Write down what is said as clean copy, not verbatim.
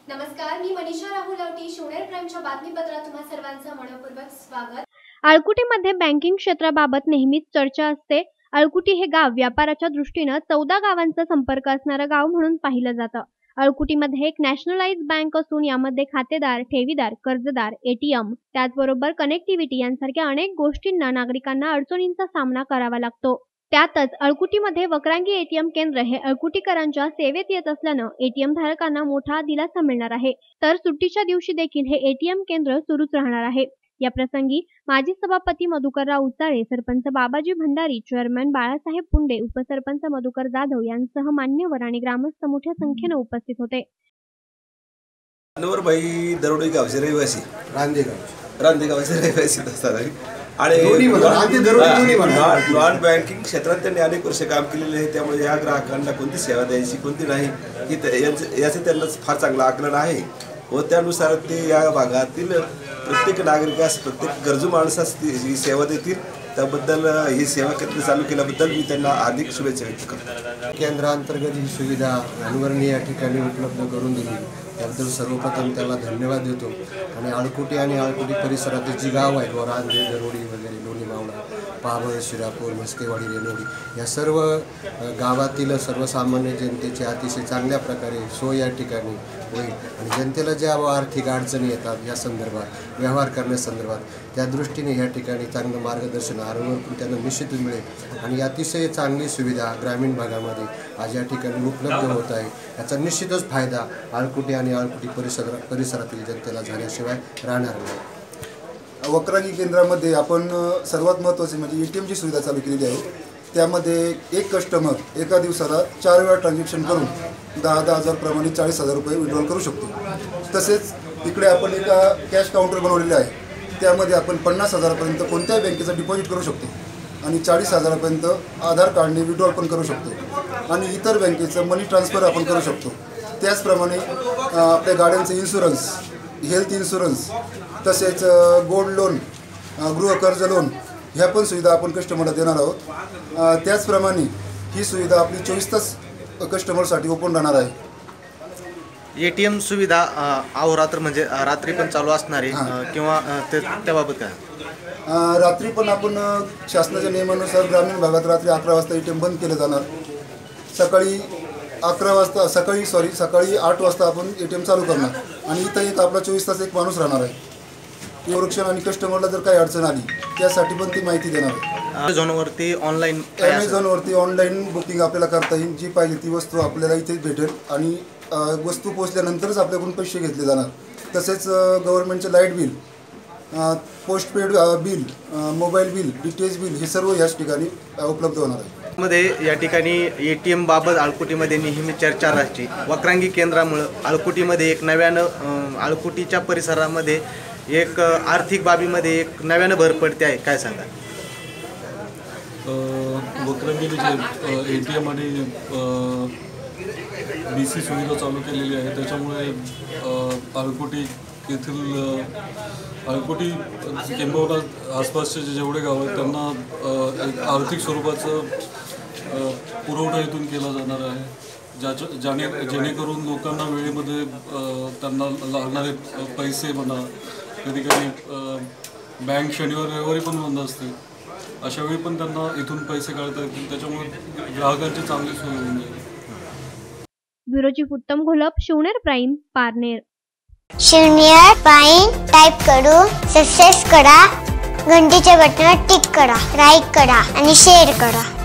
नमस्कार, मी मनीषा राहुल लवटी, शिवनेर प्राईमच्या बातमीपत्रात तुम्हा सर्वांचं मनपूर्वक स्वागत। अळकुटीमध्ये बँकिंग क्षेत्राबाबत नेहमीच चर्चा असते। अळकुटी हे गाव व्यापाराच्या दृष्टीने 14 गावांचा संपर्क असणारं गाव म्हणून पाहिलं जातं। अळकुटीमध्ये एक नॅशनलाइज्ड बँक असून यामध्ये खातेदार, ठेवीदार, कर्जदार, एटीएम, त्याचबरोबर कनेक्टिव्हिटी यांसारख्या अनेक गोष्टींना नागरिकांना अडचणींचा सामना करावा लागतो। त्यातच अळकुटीमध्ये वक्रांगी एटीएम केंद्र हे अळकुटीकरांच्या सेवेत येत असल्यानं एटीएम धारकांना मोठा दिलासा मिळणार आहे। तर सुट्टीच्या दिवशी देखील हे एटीएम केंद्र सुरूच राहणार आहे। या प्रसंगी माजी सभापती मधुकरराव उचाळे, सरपंच बाबाजी भंडारी, चेअरमन बाळासाहेब पुंडे, उपसरपंच मधुकर जाधव यांसह मान्यवर आणि ग्रामस्थ मोठ्या संख्येने उपस्थित होते। अनवरभाई दरोडे गावचे रहिवासी, रांदेगावचे रहिवासी असतात आणि नॉन बँकिंग क्षेत्रात त्यांनी अनेक वर्ष काम केलेले आहे। त्यामुळे या ग्राहकांना कोणती सेवा द्यायची कोणती नाही याचे त्यांना फार चांगलं आकलन आहे व त्यानुसार ते या भागातील प्रत्येक नागरिकास, प्रत्येक गरजू माणसास ही सेवा देतील। त्याबद्दल ही सेवा केंद्र चालू केल्याबद्दल मी त्यांना अधिक शुभेच्छा व्यक्त करतो। केंद्रांतर्गत ही सुविधा अनवरणी या ठिकाणी उपलब्ध करून दिली त्याबद्दल सर्वप्रथम त्याला धन्यवाद देतो। आणि अळकुटी आणि अळकुटी परिसरातील जी गाव आहेत, रांदे, दरोडी वगैरे, लोणी मावळा, पाबळ, शिरापूर, मस्केवाडी, रेणोडी या सर्व गावातील सर्वसामान्य जनतेची अतिशय चांगल्या प्रकारे सोय या ठिकाणी होईल। आणि जनतेला ज्या आर्थिक अडचणी येतात या संदर्भात, व्यवहार करण्यासंदर्भात, त्या दृष्टीने या ठिकाणी चांगलं मार्गदर्शन आरोग्य त्यांना निश्चितच मिळेल। आणि अतिशय चांगली सुविधा ग्रामीण भागामध्ये आज या ठिकाणी उपलब्ध होत आहे। याचा निश्चितच फायदा अळकुटी आणि अळकुटी परिसरातील जनतेला झाल्याशिवाय राहणार नाही। वक्रांगी केंद्रामध्ये आपण सर्वात महत्त्वाचे म्हणजे एटीएमची सुविधा चालू केलेली आहे। त्यामध्ये एक कस्टमर एका दिवसाला 4 वेळा ट्रान्झॅक्शन करून 10,000 प्रमाणे 40,000 रुपये विड्रॉल करू शकतो। तसेच इकडे आपण एका कॅश काउंटर बनवलेले आहे। त्यामध्ये आपण 50,000पर्यंत कोणत्याही बँकेचा डिपॉझिट करू शकतो आणि 40,000पर्यंत आधार कार्डने विड्रॉल पण करू शकतो आणि इतर बँकेचं मनी ट्रान्सफर आपण करू शकतो। त्याचप्रमाणे आपल्या गाड्यांचं इन्शुरन्स, हेल्थ इन्शुरन्स, तसेच गोल्ड लोन, गृहकर्ज लोन ह्या पण सुविधा आपण कस्टमरला देणार आहोत। त्याचप्रमाणे ही सुविधा आपली 24 तास कस्टमरसाठी ओपन राहणार आहे। एटीएम सुविधा अहोरात्र म्हणजे रात्री पण चालू असणार आहे किंवा त्याबाबत काय? रात्री पण आपण शासनाच्या नियमानुसार ग्रामीण भागात रात्री 11 वाजता एटीएम बंद केलं जाणार। सकाळी 8 वाजता आपण एटीएम चालू करणार आणि इथं एक आपला 24 तास एक माणूस राहणार आहे। संरक्षण आणि कस्टमरला जर काही अडचण आली त्यासाठी पण ती माहिती देणार आहे। अमेझॉनवरती ऑनलाईन बुकिंग आपल्याला करता येईल। जी पाहिजे ती वस्तू आपल्याला इथेच भेटेल आणि वस्तू पोहोचल्यानंतरच आपल्याकडून पैसे घेतले जाणार। तसेच गव्हर्नमेंटचे light bill, postpaid bill, mobile bill, DTH bill हे सर्व याच ठिकाणी उपलब्ध होणार आहे। मध्ये या ठिकाणी एटीएम बाबत अळकुटीमध्ये नेहमी चर्चा राहायची। वक्रांगी केंद्रामुळे अळकुटीमध्ये एक नव्यानं अळकुटीच्या परिसरामध्ये एक आर्थिक बाबीमध्ये एक नव्यानं भर पडते आहे, काय सांगा? वक्रांगीने जे एटीएम आणि BC सुविधा चालू केलेली आहे त्याच्यामुळे अळकुटी येथील अळकुटी किंबहुना आसपासचे जेवढे गाव आहेत त्यांना आर्थिक स्वरूपाचं पुरवठा इथून केला जाणार आहे। जेणेकरून लोकांना वेळेमध्ये त्यांना लागणारे पैसे म्हणा, कधी कधी बँक शनिवार रविवारी पण बंद असते, अशा वेळी पण त्यांना इथून पैसे काढता येतील। त्याच्यामुळे ग्राहकांची चांगली सोय होऊन जाईल। Bureau chief Uttam Gholap, Shivner prime, Parner. Shivner prime type करून सबस्क्राइब करा, घंटीच्या बटनावर टिक करा, लाईक करा आणि शेअर करा।